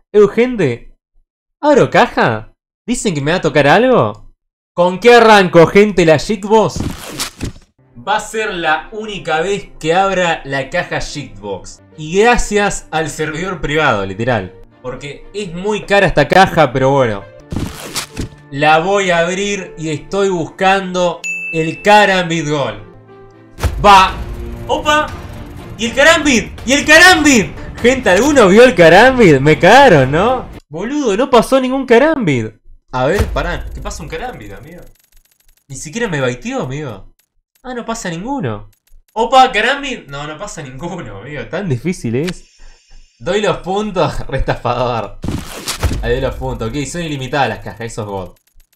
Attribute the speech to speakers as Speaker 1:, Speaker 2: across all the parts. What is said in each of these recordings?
Speaker 1: Gente, ¿abro caja? ¿Dicen que me va a tocar algo? ¿Con qué arranco, gente? La Shitbox va a ser la única vez que abra la caja Shitbox. Y gracias al servidor privado, literal. Porque es muy cara esta caja, pero bueno. La voy a abrir y estoy buscando el Karambit Gold. ¡Va! ¡Opa! ¡Y el Karambit! ¡Y el Karambit! Gente, ¿alguno vio el Karambit? Me cagaron, ¿no? Boludo, no pasó ningún Karambit. A ver, pará. ¿Qué pasa un Karambit, amigo? Ni siquiera me baiteó, amigo. Ah, no pasa ninguno. Opa, Karambit. No, no pasa ninguno, amigo. Tan difícil es. Doy los puntos. Restafador. Ahí doy los puntos. Ok, son ilimitadas las cajas. Eso es God.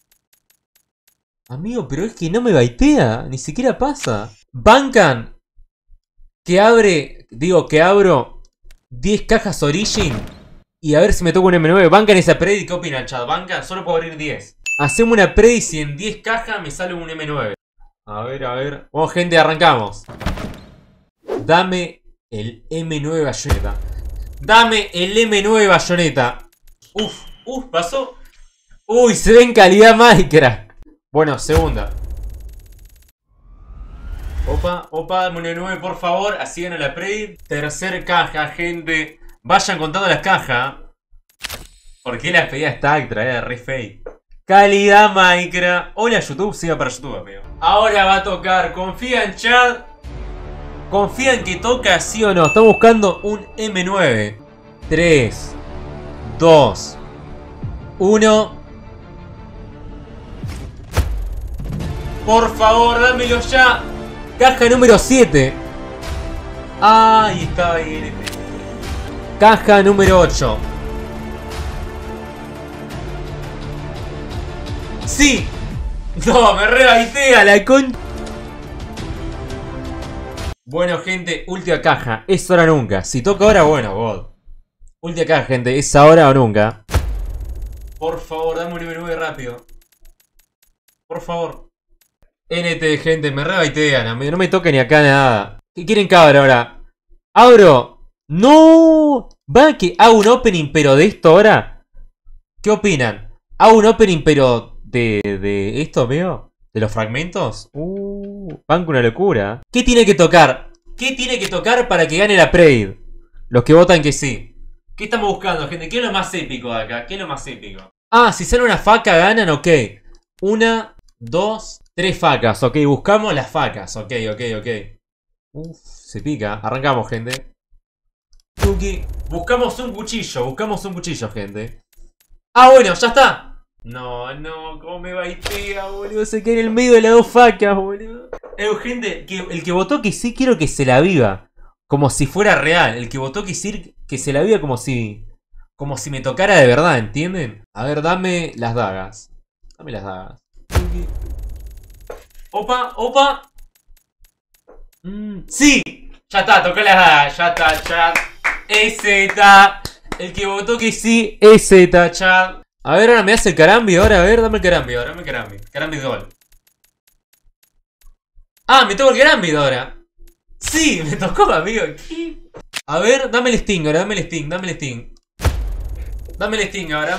Speaker 1: Amigo, pero es que no me baitea. Ni siquiera pasa. Bancan. Que abre. Digo, que abro 10 cajas Origin. Y a ver si me toca un M9. Bancan esa predit. ¿Qué opinan, chat? Bancan. Solo puedo abrir 10. Hacemos una predit si en 10 cajas me sale un M9. A ver, a ver. Bueno, gente, arrancamos. Dame el M9 bayoneta. Dame el M9 bayoneta. Uf, pasó. Uy, se ve en calidad Minecraft. Bueno, segunda. Opa, dame un M9 por favor. Así gano la predit. Tercer caja, gente. Vayan contando las cajas. Porque la pedida está extra, era re fake. Calidad Minecraft. Hola YouTube, siga para YouTube, amigo. Ahora va a tocar. Confía en chat. Confía en que toca sí o no. Está buscando un M9. 3, 2, 1. Por favor, dámelo ya. Caja número 7. Ahí está bien. Caja número 8. ¡Sí! No, me rebaitea la con... Bueno, gente, última caja. Es ahora o nunca. Si toca ahora, bueno, God. Última caja, gente. Es ahora o nunca. Por favor, dame un M9 rápido. Por favor. NT, gente, me rebaitean. No me toque ni acá nada. ¿Qué quieren que abra ahora? ¡Abro! ¡No! ¿Van a que hago un opening pero de esto ahora? ¿Qué opinan? ¿Hago un opening pero de esto, veo? ¿De los fragmentos? Van con una locura. ¿Qué tiene que tocar? ¿Qué tiene que tocar para que gane la predit? Los que votan que sí. ¿Qué estamos buscando, gente? ¿Qué es lo más épico de acá? ¿Qué es lo más épico? Ah, si sale una faca ganan, ok. 1, 2, 3 facas. Ok, buscamos las facas. Ok. Uf, se pica. Arrancamos, gente. Tuki. Buscamos un cuchillo, gente. Ah, bueno, ya está. No, cómo me baitea, boludo. Se cae en el medio de las dos facas, boludo. Gente, el que votó que sí, quiero que se la viva. Como si fuera real. El que votó que sí, que se la viva como si me tocara de verdad, ¿entienden? A ver, dame las dagas. Dame las dagas. Opa. ¡Sí! Ya está, toqué las dagas. Ya está, chat. EZ. El que votó que sí, EZ, chat. A ver, ahora me hace el Karambit. Ahora, a ver, dame el Karambit. Karambit Gold. Ah, me tocó el Karambit ahora. Sí, me tocó, amigo. ¿Qué? A ver, dame el Sting ahora, dame el Sting. Dame el Sting ahora.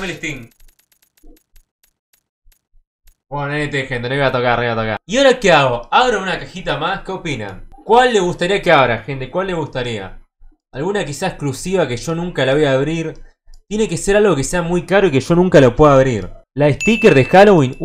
Speaker 1: Bueno, NT, gente, no iba a tocar. ¿Y ahora qué hago? ¿Abro una cajita más? ¿Qué opinan? ¿Cuál le gustaría que abra, gente? ¿Cuál le gustaría? ¿Alguna quizá exclusiva que yo nunca la voy a abrir? Tiene que ser algo que sea muy caro y que yo nunca lo pueda abrir. La sticker de Halloween.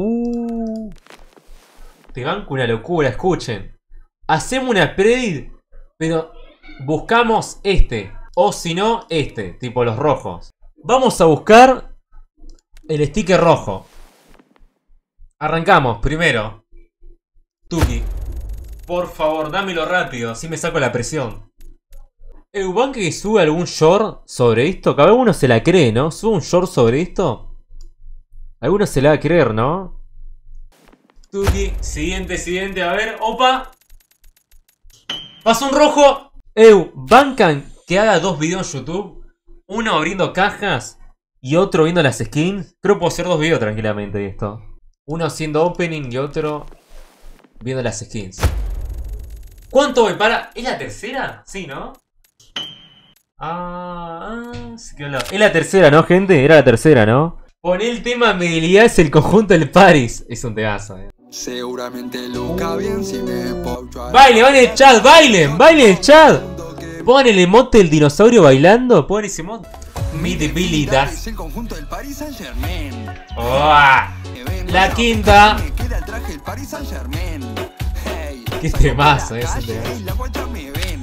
Speaker 1: Te banco una locura, escuchen. Hacemos una predit, pero buscamos este. O si no, este, tipo los rojos. Vamos a buscar el sticker rojo. Arrancamos, primero. Tuki. Por favor, dámelo rápido, así me saco la presión. ¿Euban que sube algún short sobre esto? Cada uno se la cree, ¿no? ¿Sube un short sobre esto? Alguno se la va a creer, ¿no? Tuki, siguiente, a ver, opa. Pasó un rojo. ¿Bancan que haga 2 videos en YouTube? Uno abriendo cajas y otro viendo las skins. Creo que puedo hacer 2 videos tranquilamente de esto. Uno haciendo opening y otro viendo las skins. ¿Cuánto voy para? ¿Es la tercera? Sí, ¿no? Se quedó al lado. Es la tercera, ¿no, gente? Era la tercera, ¿no? Poné el tema Medialidad es el conjunto del Paris. Es un tegazo,
Speaker 2: Seguramente Luca bien si me poncho.
Speaker 1: ¡Baile, baile el chat! ¡Bailen! ¡Bailen el chat! Pongan el emote del dinosaurio bailando. Pongan ese emote. Mi debilidad.
Speaker 2: Es el conjunto del Paris Saint-Germain.
Speaker 1: La quinta.
Speaker 2: Me queda el traje del Paris Saint-Germain. Hey,
Speaker 1: Qué temazo, ese
Speaker 2: calle,
Speaker 1: temazo.
Speaker 2: hey, la guacha me ven.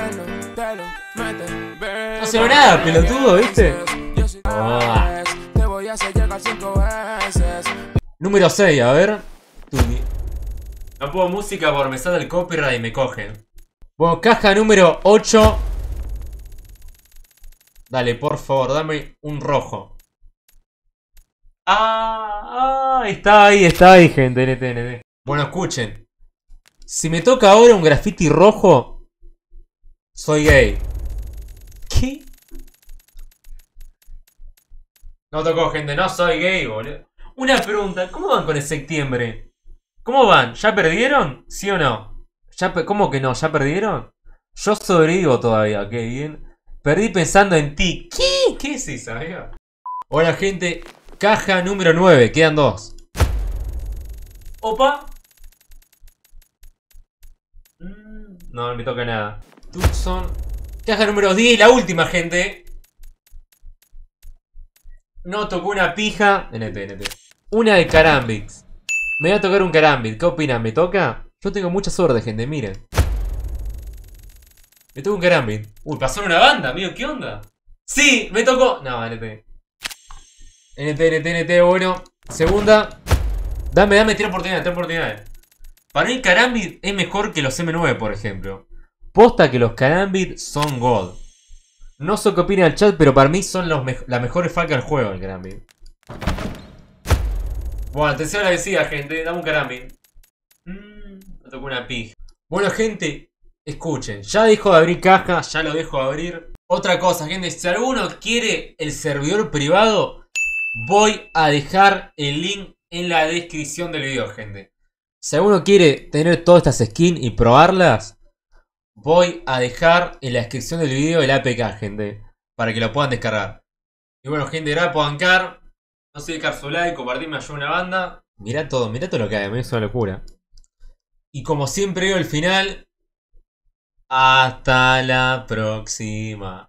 Speaker 1: No se ve nada, pelotudo, ¿viste? Número 6, a ver. No puedo música por me sale el copyright y me cogen. Bueno, caja número 8. Dale, por favor, dame un rojo. Está ahí, gente, NT. Bueno, escuchen. Si me toca ahora un graffiti rojo, soy gay. ¿Qué? No tocó, gente, no soy gay, boludo. Una pregunta, ¿cómo van con el septiembre? ¿Cómo van? ¿Ya perdieron? ¿Sí o no? ¿Cómo que no? ¿Ya perdieron? Yo sobrevivo todavía, qué bien. Perdí pensando en ti. ¿Qué? ¿Qué es eso, amigo? Hola, gente. Caja número 9, quedan 2. Opa. No me toca nada. Tucson. Caja número 10, la última, gente. No tocó una pija. NT. Una de Karambits. Me va a tocar un Karambit. ¿Qué opinan? ¿Me toca? Yo tengo mucha suerte, gente, miren. Me tocó un Karambit. Uy, pasó en una banda, amigo, ¿qué onda? ¡Sí! ¡Me tocó! No, NT. NT, bueno. Segunda. Dame, tira oportunidad. Para mí el Karambit es mejor que los M9, por ejemplo. Posta que los Karambit son God. No sé qué opina el chat, pero para mí son las mejores falcas del juego, el Karambit. Bueno, atención a la vencida, gente. Dame un Karambit. Me tocó una pija. Bueno, gente, escuchen. Ya dejo de abrir caja, ya lo dejo de abrir. Otra cosa, gente. Si alguno quiere el servidor privado, voy a dejar el link en la descripción del video, gente. Si alguno quiere tener todas estas skins y probarlas, voy a dejar en la descripción del video el APK, gente, para que lo puedan descargar. Y bueno, gente, gracias por bancar. No sé, dejar su like, compartirme, ayuda a una banda. Mirá todo lo que hay, es una locura. Y como siempre digo al final, hasta la próxima.